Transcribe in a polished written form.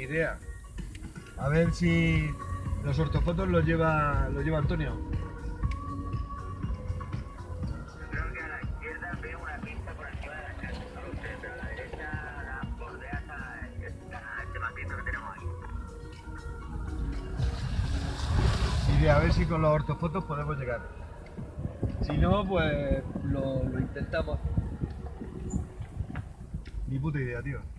idea. A ver si los ortofotos los lleva Antonio. Yo creo que a la izquierda veo una pista por encima de la casa, no lo sé, pero a la derecha la bordea este mapito que tenemos ahí. Y a ver si con los ortofotos podemos llegar. Si no, pues lo intentamos. Ni puta idea, tío.